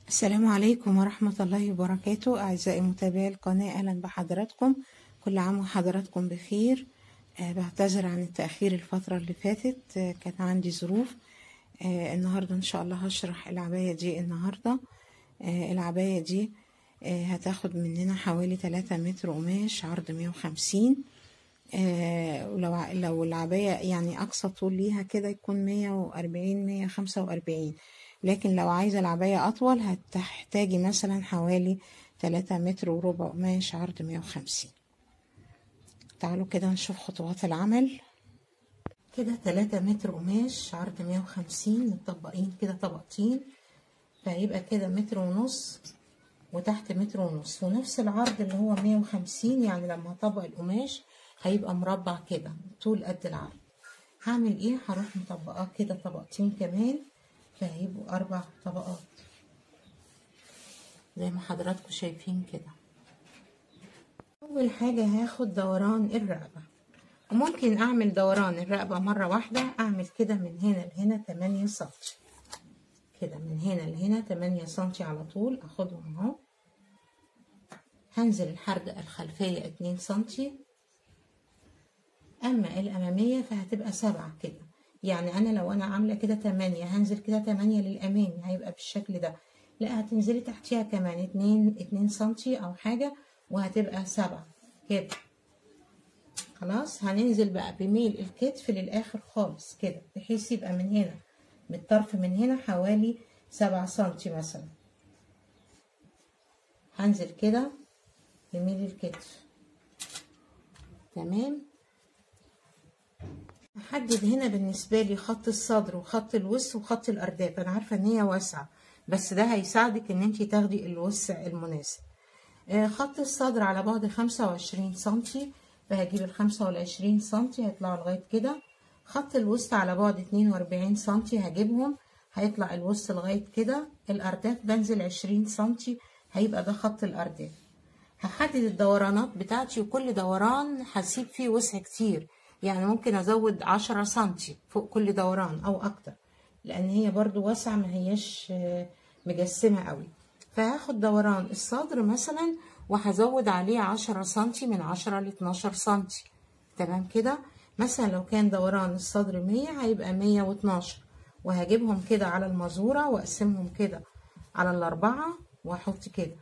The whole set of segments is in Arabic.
السلام عليكم ورحمة الله وبركاته. أعزائي متابعي القناة، أهلا بحضراتكم. كل عام وحضراتكم بخير. بعتذر عن التأخير الفترة اللي فاتت، كان عندي ظروف. النهاردة إن شاء الله هشرح العباية دي. النهاردة العباية دي هتاخد مننا حوالي 3 متر قماش، عرض 150. لو العباية يعني أقصى طول ليها كده يكون 140 145، لكن لو عايزة العباية أطول هتحتاجي مثلا حوالي 3 متر وربع قماش، عرض 150. تعالوا كده نشوف خطوات العمل. كده 3 متر قماش، عرض 150، متطبقين كده طبقتين، فهيبقى كده 1.5 متر وتحت 1.5 متر، ونفس العرض اللي هو 150. يعني لما هطبق القماش هيبقى مربع كده طول قد العرض. هعمل ايه؟ هروح مطبقاه كده طبقتين كمان، فهيبقوا 4 طبقات زي ما حضراتكم شايفين كده. اول حاجة هاخد دوران الرقبة، وممكن اعمل دوران الرقبة مرة واحدة. اعمل كده من هنا لهنا 8 سنتي، كده من هنا لهنا 8 سنتي على طول. اخدهم اهو. هنزل الحردقة الخلفية 2 سنتي، اما الامامية فهتبقى 7 كده. يعني انا لو انا عاملة كده 8، هنزل كده 8 للامامي، هيبقى بالشكل ده. لا، هتنزلي تحتيها كمان 2 سنتي او حاجة، وهتبقى 7 كده. خلاص، هننزل بقى بميل الكتف للاخر خالص كده، بحيث يبقى من هنا، من الطرف من هنا حوالي 7 سنتي مثلا. هنزل كده بميل الكتف. تمام. احدد هنا بالنسبه لي خط الصدر وخط الوسع وخط الارداف. انا عارفه ان هي واسعه، بس ده هيساعدك ان انت تاخدي الوسع المناسب. خط الصدر على بعد 25 سنتي، فهجيب ال25 سنتي هيطلعوا لغايه كده. خط الوسط على بعد 42 سنتي هجيبهم، هيطلع الوسط لغايه كده. الارداف بنزل 20 سنتي، هيبقى ده خط الارداف. هحدد الدورانات بتاعتي، وكل دوران هسيب فيه وسع كتير، يعني ممكن ازود 10 سنتي فوق كل دوران او اكتر، لان هي برضو واسعة، ما هياش مجسمة قوي. فهاخد دوران الصدر مثلا وهزود عليه 10 سنتي، من 10 ل 12 سنتي. تمام كده. مثلا لو كان دوران الصدر 100 هيبقى 112، وهجيبهم كده على المزورة واقسمهم كده على الاربعة، واحط كده،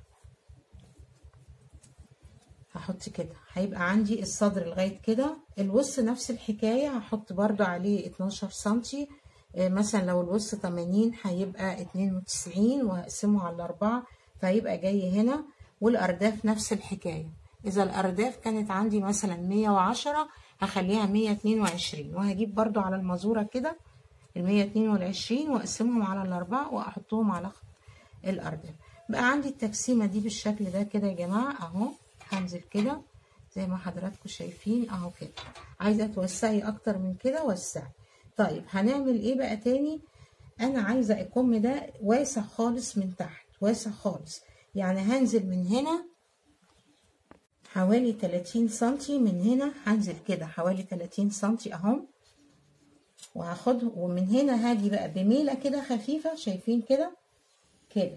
هحط كده. هيبقى عندي الصدر لغاية كده. الوسط نفس الحكاية، هحط برضو عليه 12 سنتي. مثلا لو الوسط 80 هيبقى 92، وهقسمه على الاربعة، فهيبقى جاي هنا. والارداف نفس الحكاية. اذا الارداف كانت عندي مثلا 110 هخليها 122، وهجيب برضو على المزورة كده 122 واقسمهم على الاربعة واحطهم على الارداف. بقى عندي التقسيمة دي بالشكل ده كده يا جماعة اهو. هنزل كده زي ما حضراتكم شايفين اهو كده. عايزه توسعي اكتر من كده وسعي. طيب هنعمل ايه بقى تاني؟ انا عايزه الكم ده واسع خالص من تحت، واسع خالص. يعني هنزل من هنا حوالي 30 سنتي، من هنا هنزل كده حوالي 30 سنتي اهو، وهاخده. ومن هنا هاجي بقى بميله كده خفيفه، شايفين كده كده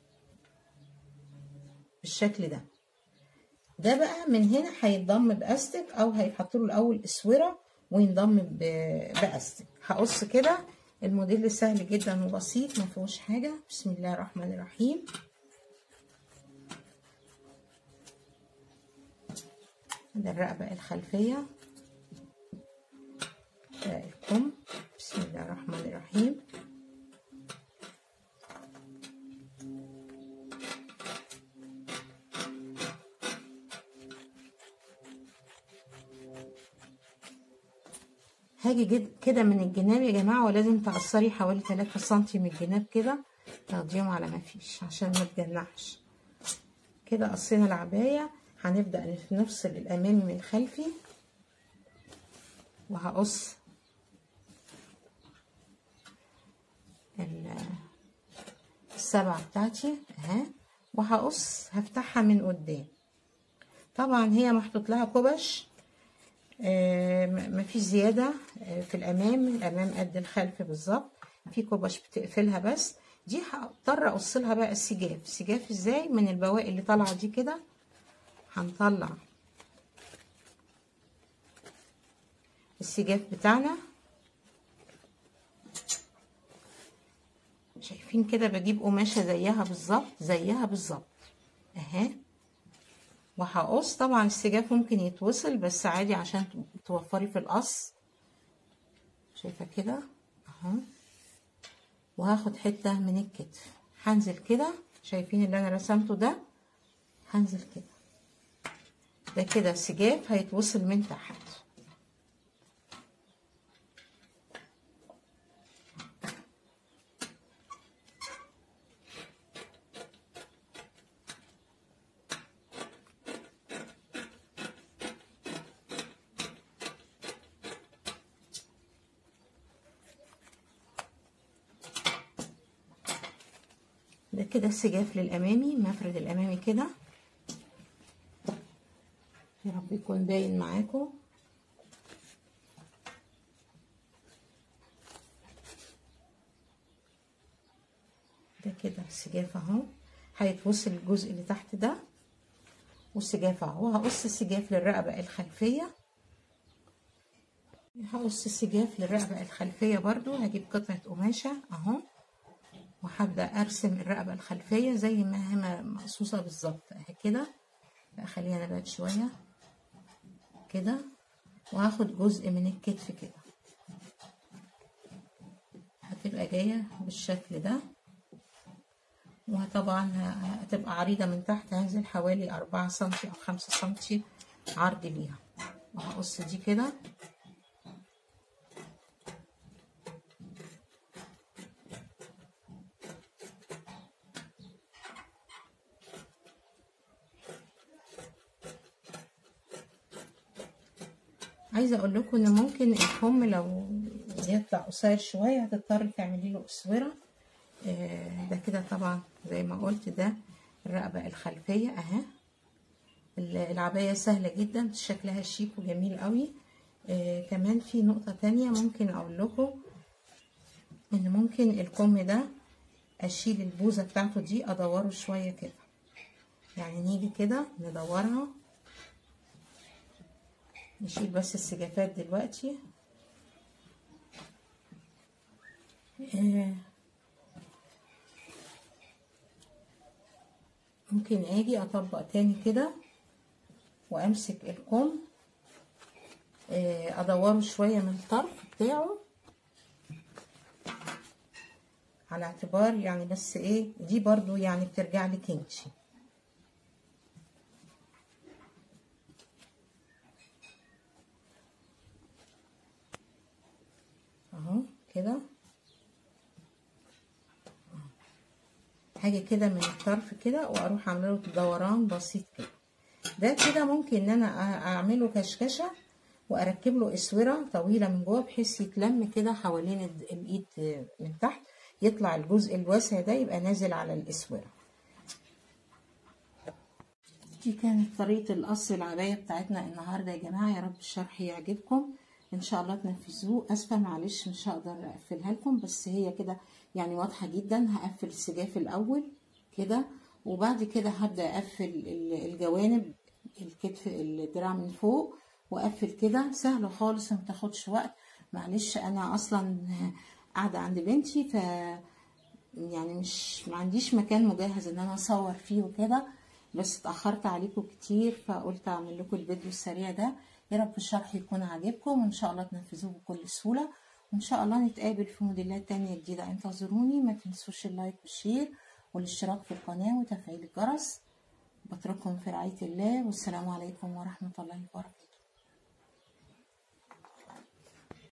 بالشكل ده. ده بقى من هنا هيتضم باستك، او هيتحط له الاول اسوره وينضم باستك. هقص كده. الموديل سهل جدا وبسيط، ما فيهوش حاجه. بسم الله الرحمن الرحيم. ده الرقبه الخلفيه، ده الكم. بسم الله الرحمن الرحيم. هاجي كده من الجناب يا جماعه، ولازم تقصري حوالي 3 سنتي من الجناب كده، تاخديهم على ما فيش عشان ما تجنحش. كده قصينا العبايه. هنبدا نفصل الامامي من الخلفي، وهقص السبعة بتاعتي اهي، وهقص هفتحها من قدام. طبعا هي محطوط لها كبش، مفيش زيادة في الامام قد الخلف بالظبط. في كبش بتقفلها بس. دي هضطر اقص لها بقى السجاف. سجاف ازاي؟ من البواقي اللي طالعه دي كده هنطلع السجاف بتاعنا. شايفين كده؟ بجيب قماشه زيها بالظبط، زيها بالظبط اهي، وهقص. طبعا السجاف ممكن يتوصل بس عادي عشان توفري في القص. شايفه كده اهو. وهاخد حته من الكتف، هنزل كده. شايفين اللي انا رسمته ده؟ هنزل كده. ده كده سجاف هيتوصل من تحت. ده كده السجاف للامامي، مفرد الامامي كده. يا رب يكون باين معاكم. ده كده السجاف اهو، هيتوصل الجزء اللي تحت ده والسجاف اهو. هقص السجاف للرقبه الخلفيه. هقص السجاف للرقبه الخلفيه برضو. هجيب قطعه قماشه اهو، وهبدا ارسم الرقبه الخلفيه زي ما هي مقصوصه بالظبط اهي كده. اخليها نبات شويه كده، وهاخد جزء من الكتف كده، هتبقى جايه بالشكل ده. وطبعا هتبقى عريضه من تحت. هنزل حوالي 4 سنتي او 5 سنتي عرض ليها، وهقص دي كده. عايزه اقول لكم ان ممكن الكم لو يطلع قصير شويه هتضطري تعملي له اسوره. ده كده طبعا زي ما قلت ده الرقبه الخلفيه اهي. العبايه سهله جدا، شكلها شيك وجميل قوي. كمان في نقطه تانية ممكن اقول لكم، ان ممكن الكم ده اشيل البوزه بتاعته دي، ادوره شويه كده. يعني نيجي كده ندورها، نشيل بس السجافات دلوقتي. ممكن اجي اطبق تاني كده وامسك الكم، ادوره شويه من الطرف بتاعه، على اعتبار يعني بس ايه دي برضو يعني بترجع لك انتي اهو كده. هاجي كده من الطرف كده واروح عامله له دوران بسيط كده. ده كده ممكن ان انا اعمله كشكشه واركب له اسوره طويله من جوه، بحيث يتلم كده حوالين الايد من تحت، يطلع الجزء الواسع ده يبقى نازل على الاسوره. دي كانت طريقه القص العبايه بتاعتنا النهارده يا جماعه. يا رب الشرح يعجبكم ان شاء الله تنفذوه. اسفه معلش مش هقدر اقفلها لكم، بس هي كده يعني واضحه جدا. هقفل السجاف الاول كده، وبعد كده هبدا اقفل الجوانب، الكتف الدراع من فوق، واقفل كده. سهله خالص وما تاخدش وقت. معلش انا اصلا قاعده عند بنتي، ف يعني ما عنديش مكان مجهز ان انا اصور فيه وكده، بس اتاخرت عليكم كتير فقلت اعمل لكم الفيديو السريع ده. يا رب الشرح يكون عاجبكم وان شاء الله تنفذوه بكل سهوله، وان شاء الله نتقابل في موديلات تانية جديده. انتظروني. ما تنسوش اللايك والشير والاشتراك في القناه وتفعيل الجرس. بترككم في رعايه الله، والسلام عليكم ورحمه الله وبركاته.